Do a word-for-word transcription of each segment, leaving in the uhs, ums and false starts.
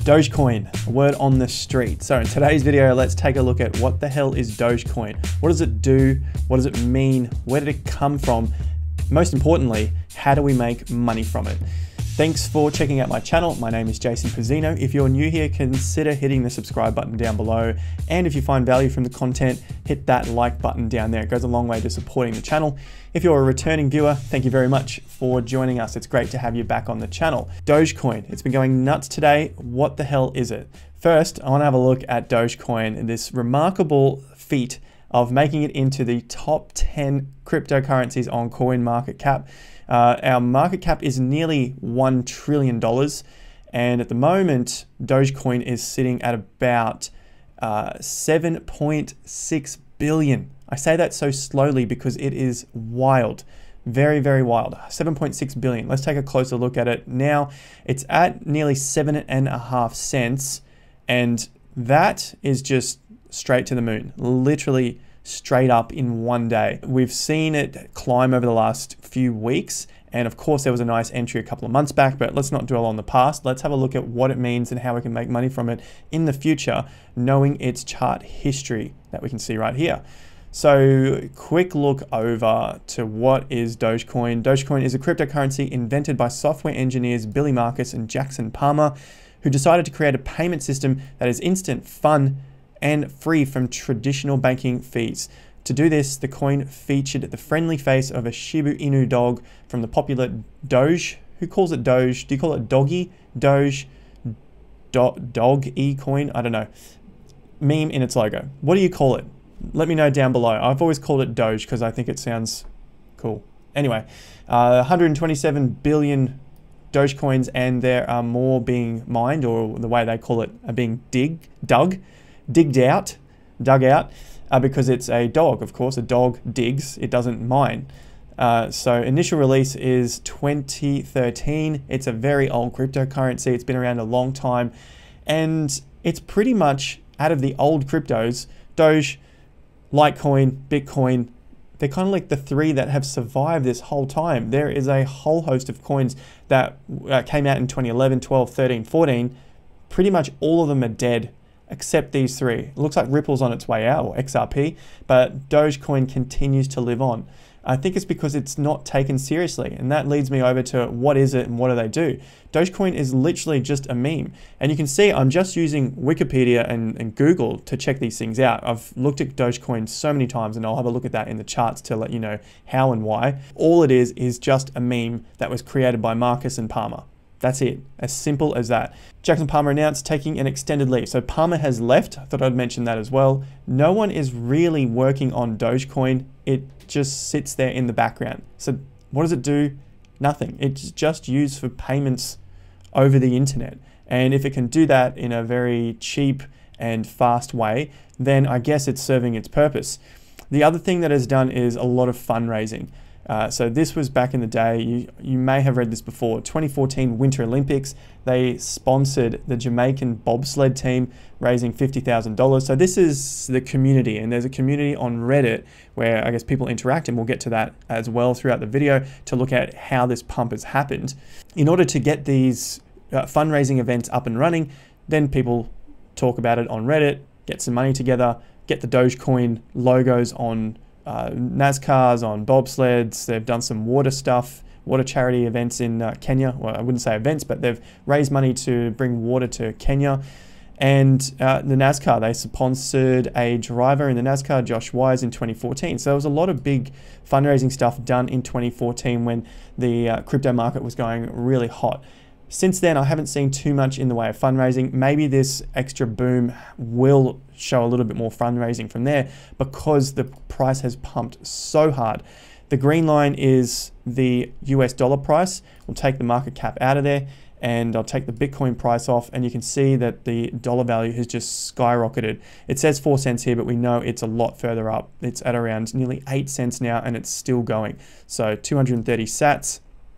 Dogecoin, a word on the street. So in today's video, let's take a look at what the hell is Dogecoin? What does it do? What does it mean? Where did it come from? Most importantly, how do we make money from it? Thanks for checking out my channel. My name is Jason Pizzino. If you're new here, consider hitting the subscribe button down below. And if you find value from the content, hit that like button down there. It goes a long way to supporting the channel. If you're a returning viewer, thank you very much for joining us. It's great to have you back on the channel. Dogecoin, it's been going nuts today. What the hell is it? First, I want to have a look at Dogecoin and this remarkable feat of making it into the top ten cryptocurrencies on CoinMarketCap. Uh, our market cap is nearly one trillion dollars, and at the moment, Dogecoin is sitting at about uh, seven point six billion. I say that so slowly because it is wild, very, very wild. seven point six billion. Let's take a closer look at it. Now, it's at nearly seven and a half cents, and that is just straight to the moon, literally straight up in one day. We've seen it climb over the last few weeks. And of course, there was a nice entry a couple of months back, but let's not dwell on the past. Let's have a look at what it means and how we can make money from it in the future, knowing its chart history that we can see right here. So quick look over to what is Dogecoin. Dogecoin is a cryptocurrency invented by software engineers Billy Marcus and Jackson Palmer, who decided to create a payment system that is instant, fun, and free from traditional banking fees. To do this, the coin featured the friendly face of a Shiba Inu dog from the popular Doge. Who calls it Doge? Do you call it Doggy? Doge? Do Dog-E coin? I don't know. Meme in its logo. What do you call it? Let me know down below. I've always called it Doge because I think it sounds cool. Anyway, uh, one hundred twenty-seven billion Doge coins, and there are more being mined, or the way they call it, are being dig, dug. digged out, dug out, uh, because it's a dog, of course. A dog digs, it doesn't mine. Uh, so initial release is twenty thirteen. It's a very old cryptocurrency. It's been around a long time, and it's pretty much out of the old cryptos, Doge, Litecoin, Bitcoin, they're kind of like the three that have survived this whole time. There is a whole host of coins that uh, came out in twenty eleven, twelve, thirteen, fourteen. Pretty much all of them are dead, except these three. It looks like Ripple's on its way out, or X R P, but Dogecoin continues to live on. I think it's because it's not taken seriously, and that leads me over to what is it and what do they do? Dogecoin is literally just a meme, and you can see I'm just using Wikipedia and, and Google to check these things out. I've looked at Dogecoin so many times, and I'll have a look at that in the charts to let you know how and why. All it is is just a meme that was created by Marcus and Palmer. That's it, as simple as that. Jackson Palmer announced taking an extended leave. So Palmer has left. I thought I'd mention that as well. No one is really working on Dogecoin. It just sits there in the background. So what does it do? Nothing. It's just used for payments over the internet. And if it can do that in a very cheap and fast way, then I guess it's serving its purpose. The other thing that it's done is a lot of fundraising. Uh, so this was back in the day, you, you may have read this before, twenty fourteen Winter Olympics. They sponsored the Jamaican bobsled team, raising fifty thousand dollars. So this is the community, and there's a community on Reddit where I guess people interact, and we'll get to that as well throughout the video to look at how this pump has happened. In order to get these uh, fundraising events up and running, then people talk about it on Reddit, get some money together, get the Dogecoin logos on Uh, NASCARs, on bobsleds. They've done some water stuff, water charity events in uh, Kenya. Well, I wouldn't say events, but they've raised money to bring water to Kenya. And uh, the NASCAR, they sponsored a driver in the NASCAR, Josh Wise, in twenty fourteen. So there was a lot of big fundraising stuff done in twenty fourteen when the uh, crypto market was going really hot. Since then, I haven't seen too much in the way of fundraising. Maybe this extra boom will show a little bit more fundraising from there because the price has pumped so hard. The green line is the U S dollar price. We'll take the market cap out of there, and I'll take the Bitcoin price off, and you can see that the dollar value has just skyrocketed. It says four cents here, but we know it's a lot further up. It's at around nearly eight cents now, and it's still going. So two hundred thirty sats.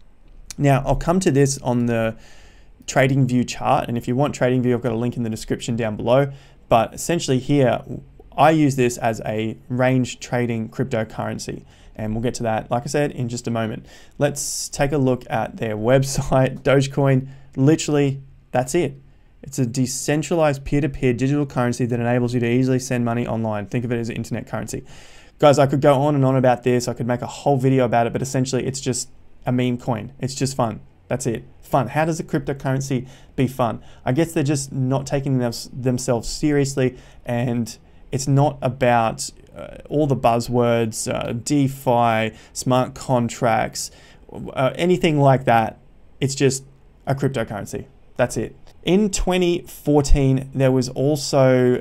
Now, I'll come to this on the TradingView chart, and if you want TradingView, I've got a link in the description down below. But essentially here, I use this as a range trading cryptocurrency, and we'll get to that, like I said, in just a moment. Let's take a look at their website, Dogecoin. Literally, that's it. It's a decentralized peer-to-peer digital currency that enables you to easily send money online. Think of it as an internet currency. Guys, I could go on and on about this. I could make a whole video about it, but essentially it's just a meme coin. It's just fun. That's it. Fun. How does a cryptocurrency be fun? I guess they're just not taking them, themselves seriously, and it's not about uh, all the buzzwords, uh, DeFi, smart contracts, uh, anything like that. It's just a cryptocurrency. That's it. In twenty fourteen, there was also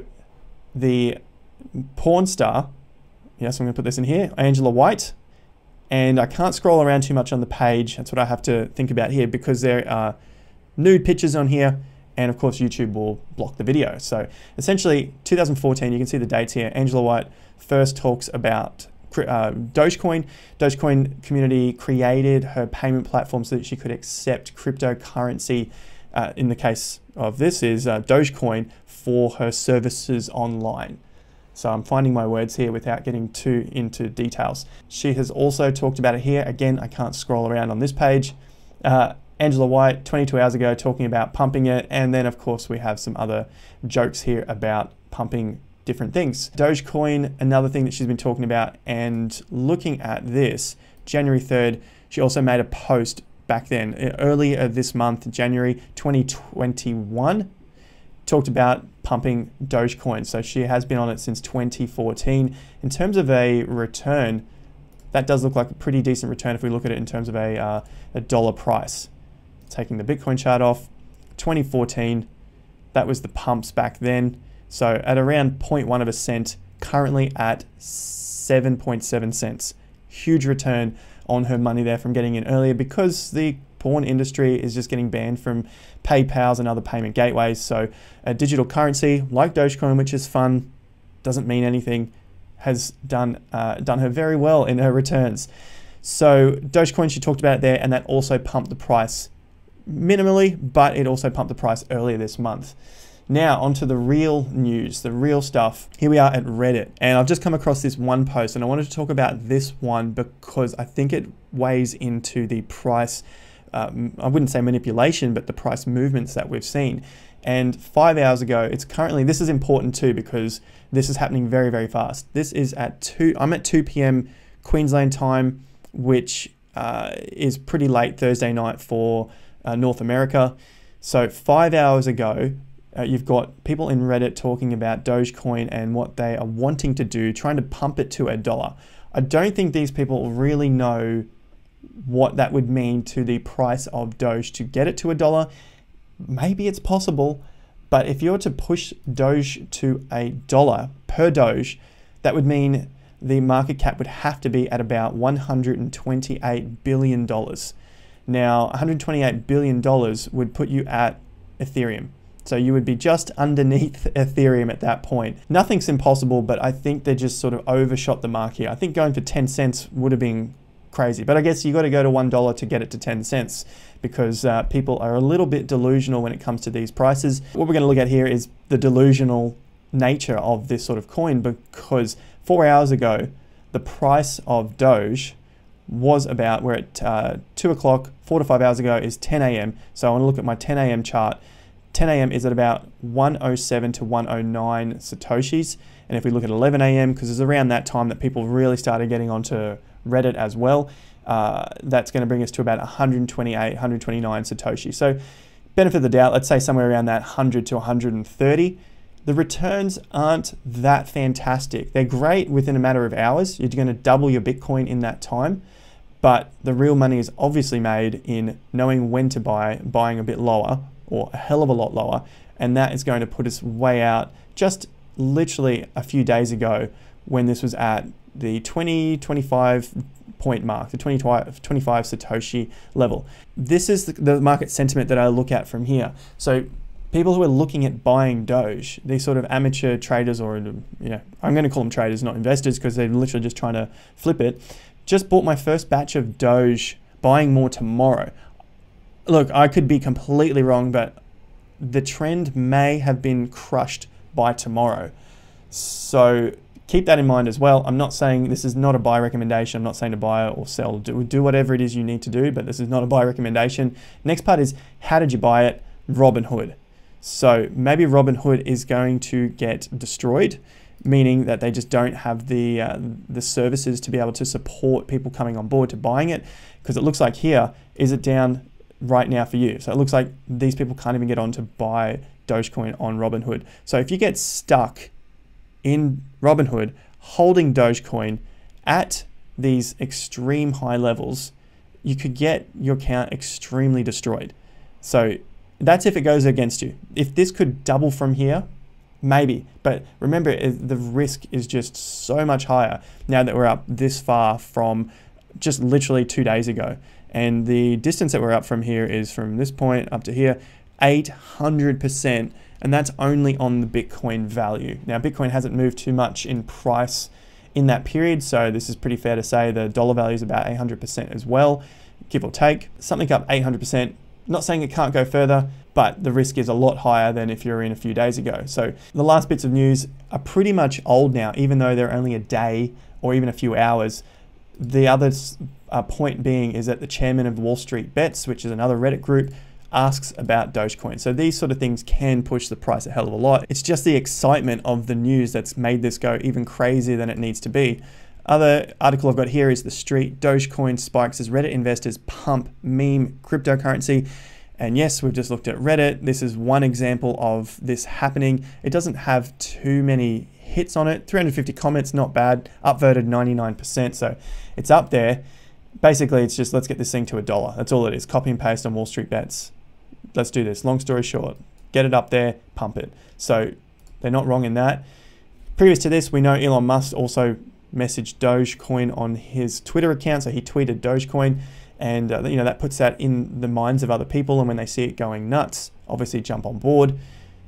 the Pornstar. Yes, I'm going to put this in here. Angela White. And I can't scroll around too much on the page. That's what I have to think about here because there are nude pictures on here. And of course, YouTube will block the video. So essentially, two thousand fourteen, you can see the dates here. Angela White first talks about uh, Dogecoin. Dogecoin community created her payment platform so that she could accept cryptocurrency. Uh, in the case of this is uh, Dogecoin for her services online. So I'm finding my words here without getting too into details. She has also talked about it here. Again, I can't scroll around on this page. Uh, Angela White, twenty-two hours ago, talking about pumping it. And then of course we have some other jokes here about pumping different things. Dogecoin, another thing that she's been talking about, and looking at this, January third, she also made a post back then, earlier this month, January twenty twenty-one, talked about pumping Dogecoin. So she has been on it since twenty fourteen. In terms of a return, that does look like a pretty decent return if we look at it in terms of a, uh, a dollar price. Taking the Bitcoin chart off, twenty fourteen, that was the pumps back then. So at around zero point one of a cent, currently at seven point seven cents. Huge return on her money there from getting in earlier because the porn industry is just getting banned from PayPals and other payment gateways. So a digital currency like Dogecoin, which is fun, doesn't mean anything, has done uh, done her very well in her returns. So Dogecoin, she talked about it there, and that also pumped the price minimally, but it also pumped the price earlier this month. Now onto the real news, the real stuff. Here we are at Reddit, and I've just come across this one post, and I wanted to talk about this one because I think it weighs into the price, um, I wouldn't say manipulation, but the price movements that we've seen. And five hours ago, it's currently, this is important too because this is happening very, very fast. This is at two, I'm at two P M Queensland time, which uh, is pretty late Thursday night for uh, North America. So five hours ago, Uh, you've got people in Reddit talking about Dogecoin and what they are wanting to do, trying to pump it to a dollar. I don't think these people really know what that would mean to the price of Doge to get it to a dollar. Maybe it's possible, but if you're to push Doge to a dollar per Doge, that would mean the market cap would have to be at about one hundred twenty-eight billion dollars. Now, one hundred twenty-eight billion dollars would put you at Ethereum. So you would be just underneath Ethereum at that point. Nothing's impossible, but I think they just sort of overshot the mark here. I think going for ten cents would have been crazy, but I guess you got to go to one dollar to get it to ten cents because uh, people are a little bit delusional when it comes to these prices. What we're going to look at here is the delusional nature of this sort of coin, because four hours ago, the price of Doge was about, we're at uh, two o'clock, four to five hours ago is ten A M So I want to look at my ten A M chart. ten A M is at about one oh seven to one oh nine Satoshis. And if we look at eleven A M, because it's around that time that people really started getting onto Reddit as well, uh, that's going to bring us to about one hundred twenty-eight, one hundred twenty-nine Satoshi. So benefit of the doubt, let's say somewhere around that one hundred to one hundred thirty. The returns aren't that fantastic. They're great within a matter of hours. You're going to double your Bitcoin in that time. But the real money is obviously made in knowing when to buy, buying a bit lower, or a hell of a lot lower, and that is going to put us way out just literally a few days ago when this was at the twenty, twenty-five point mark, the twenty-five, twenty-five Satoshi level. This is the, the market sentiment that I look at from here. So people who are looking at buying Doge, these sort of amateur traders, or you know, I'm going to call them traders, not investors, because they're literally just trying to flip it, just bought my first batch of Doge, buying more tomorrow. Look, I could be completely wrong, but the trend may have been crushed by tomorrow. So keep that in mind as well. I'm not saying this is not a buy recommendation. I'm not saying to buy or sell. Do, do whatever it is you need to do, but this is not a buy recommendation. Next part is, how did you buy it? Robinhood. So maybe Robinhood is going to get destroyed, meaning that they just don't have the uh, the services to be able to support people coming on board to buying it. Because it looks like here, is it down right now for you? So it looks like these people can't even get on to buy Dogecoin on Robinhood. So if you get stuck in Robinhood holding Dogecoin at these extreme high levels, you could get your account extremely destroyed. So that's if it goes against you. If this could double from here, maybe. But remember, the risk is just so much higher now that we're up this far from just literally two days ago. And the distance that we're up from here is from this point up to here, eight hundred percent. And that's only on the Bitcoin value. Now, Bitcoin hasn't moved too much in price in that period. So this is pretty fair to say the dollar value is about eight hundred percent as well, give or take. Something up eight hundred percent. Not saying it can't go further, but the risk is a lot higher than if you're in a few days ago. So the last bits of news are pretty much old now, even though they're only a day or even a few hours. The other uh, point being is that the chairman of Wall Street Bets, which is another Reddit group, asks about Dogecoin. So these sort of things can push the price a hell of a lot. It's just the excitement of the news that's made this go even crazier than it needs to be. Other article I've got here is The Street. Dogecoin spikes as Reddit investors pump meme cryptocurrency. And yes, we've just looked at Reddit. This is one example of this happening. It doesn't have too many hits on it. three hundred fifty comments, not bad. Upvoted ninety-nine percent, so it's up there. Basically, it's just let's get this thing to a dollar. That's all it is. Copy and paste on Wall Street Bets. Let's do this. Long story short, get it up there, pump it. So they're not wrong in that. Previous to this, we know Elon Musk also messaged Dogecoin on his Twitter account. So he tweeted Dogecoin, and uh, you know that puts that in the minds of other people. And when they see it going nuts, obviously jump on board.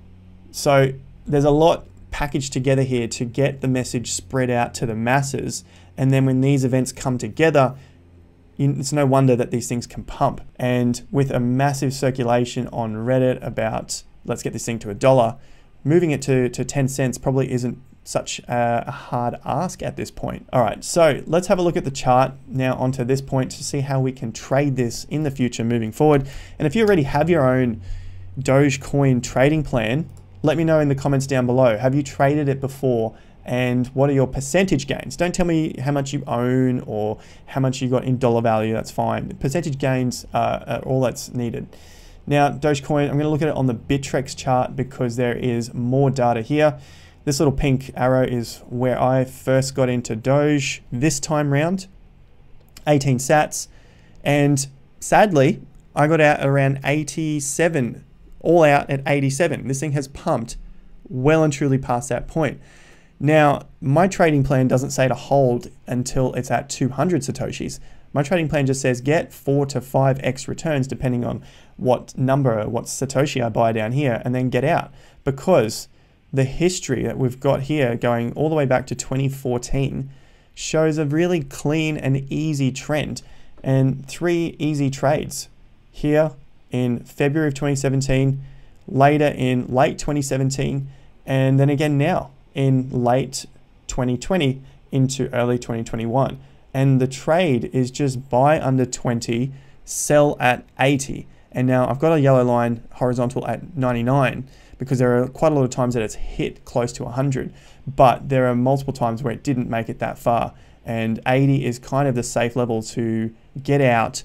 So there's a lot packaged together here to get the message spread out to the masses. And then when these events come together, it's no wonder that these things can pump. And with a massive circulation on Reddit about let's get this thing to a dollar, moving it to, to ten cents probably isn't such a, a hard ask at this point. All right, so let's have a look at the chart now onto this point to see how we can trade this in the future moving forward. And if you already have your own Dogecoin trading plan, let me know in the comments down below. Have you traded it before? And what are your percentage gains? Don't tell me how much you own or how much you got in dollar value, that's fine. Percentage gains are, are all that's needed. Now, Dogecoin, I'm gonna look at it on the Bittrex chart because there is more data here. This little pink arrow is where I first got into Doge this time round, eighteen sats. And sadly, I got out around eighty-seven, all out at eighty-seven. This thing has pumped well and truly past that point. Now, my trading plan doesn't say to hold until it's at two hundred Satoshis. My trading plan just says get four to five X returns depending on what number, what Satoshi I buy down here, and then get out. Because the history that we've got here going all the way back to twenty fourteen shows a really clean and easy trend. And three easy trades here in February of twenty seventeen, later in late twenty seventeen, and then again now in late twenty twenty into early twenty twenty-one. And the trade is just buy under twenty, sell at eighty. And now I've got a yellow line horizontal at ninety-nine because there are quite a lot of times that it's hit close to one hundred, but there are multiple times where it didn't make it that far. And eighty is kind of the safe level to get out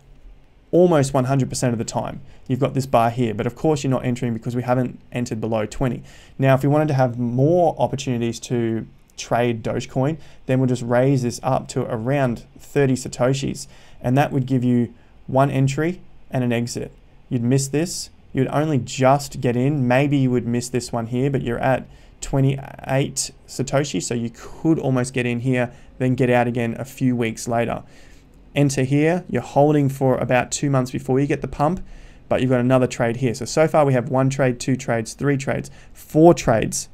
almost one hundred percent of the time. You've got this bar here, but of course you're not entering because we haven't entered below twenty. Now, if we wanted to have more opportunities to trade Dogecoin, then we'll just raise this up to around thirty Satoshis, and that would give you one entry and an exit. You'd miss this, you'd only just get in. Maybe you would miss this one here, but you're at twenty-eight Satoshi, so you could almost get in here, then get out again a few weeks later. Enter here, you're holding for about two months before you get the pump, but you've got another trade here. So, so far we have one trade, two trades, three trades, four trades.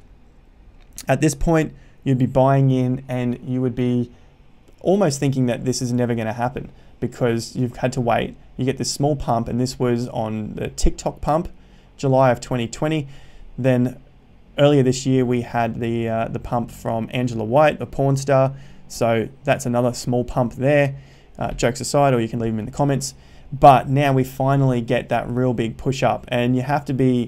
At this point, you'd be buying in and you would be almost thinking that this is never gonna happen because you've had to wait. You get this small pump, and this was on the TikTok pump, July of twenty twenty. Then earlier this year, we had the, uh, the pump from Angela White, the Pornstar. So that's another small pump there. Uh, jokes aside, or you can leave them in the comments. But now we finally get that real big push up, and you have to be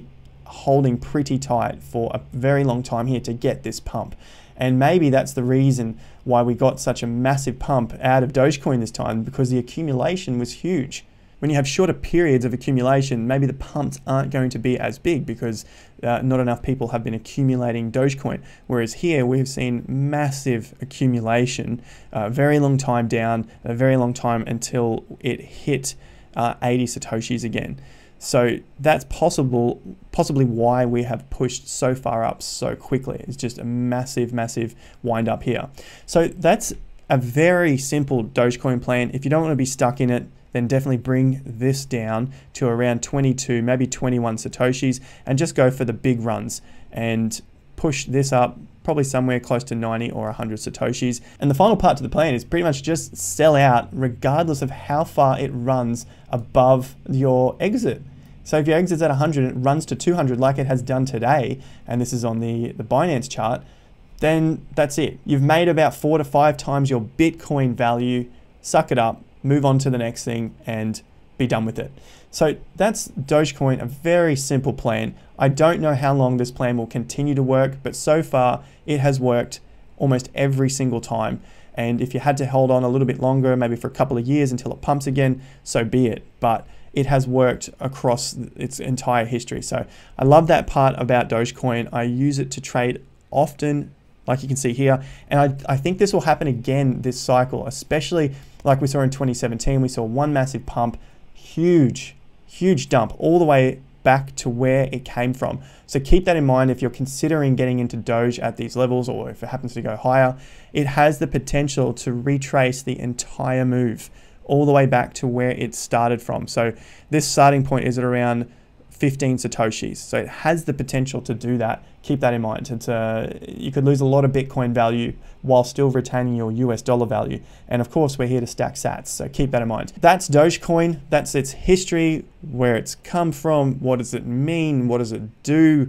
holding pretty tight for a very long time here to get this pump. And maybe that's the reason why we got such a massive pump out of Dogecoin this time, because the accumulation was huge. When you have shorter periods of accumulation, maybe the pumps aren't going to be as big because uh, not enough people have been accumulating Dogecoin. Whereas here we've seen massive accumulation, a very long time down, a very long time until it hit uh, eighty Satoshis again. So that's possible, possibly why we have pushed so far up so quickly. It's just a massive, massive wind up here. So that's a very simple Dogecoin plan. If you don't want to be stuck in it, then definitely bring this down to around twenty-two, maybe twenty-one Satoshis, and just go for the big runs and push this up probably somewhere close to ninety or one hundred Satoshis. And the final part to the plan is pretty much just sell out regardless of how far it runs above your exit. So if your exit's at one hundred and it runs to two hundred like it has done today, and this is on the, the Binance chart, then that's it. You've made about four to five times your Bitcoin value. Suck it up, move on to the next thing, and be done with it. So that's Dogecoin, a very simple plan. I don't know how long this plan will continue to work, but so far it has worked almost every single time. And if you had to hold on a little bit longer, maybe for a couple of years until it pumps again, so be it. But it has worked across its entire history. So I love that part about Dogecoin. I use it to trade often, like you can see here. And I, I think this will happen again this cycle, especially like we saw in twenty seventeen. We saw one massive pump, huge, huge dump all the way back to where it came from. So keep that in mind if you're considering getting into Doge at these levels, or if it happens to go higher. It has the potential to retrace the entire move all the way back to where it started from. So this starting point is at around fifteen Satoshis. So it has the potential to do that. Keep that in mind. It's uh, you could lose a lot of Bitcoin value while still retaining your U S dollar value. And of course, we're here to stack sats. So keep that in mind. That's Dogecoin. That's its history, where it's come from, what does it mean, what does it do,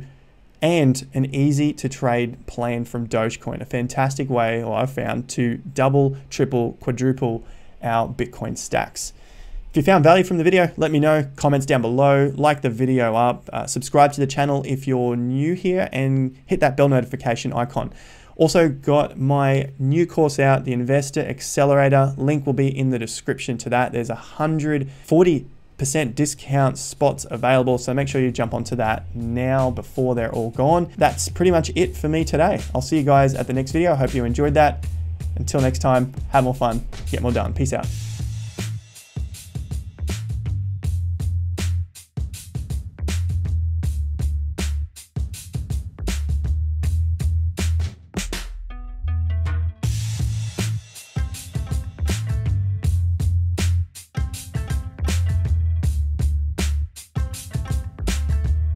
and an easy to trade plan from Dogecoin. A fantastic way, or I've found, to double, triple, quadruple our Bitcoin stacks. If you found value from the video, let me know. Comments down below, like the video up, uh, subscribe to the channel if you're new here, and hit that bell notification icon. Also got my new course out, the Investor Accelerator. Link will be in the description to that. There's one hundred forty percent discount spots available, so make sure you jump onto that now before they're all gone. That's pretty much it for me today. I'll see you guys at the next video. I hope you enjoyed that. Until next time, have more fun, get more done. Peace out.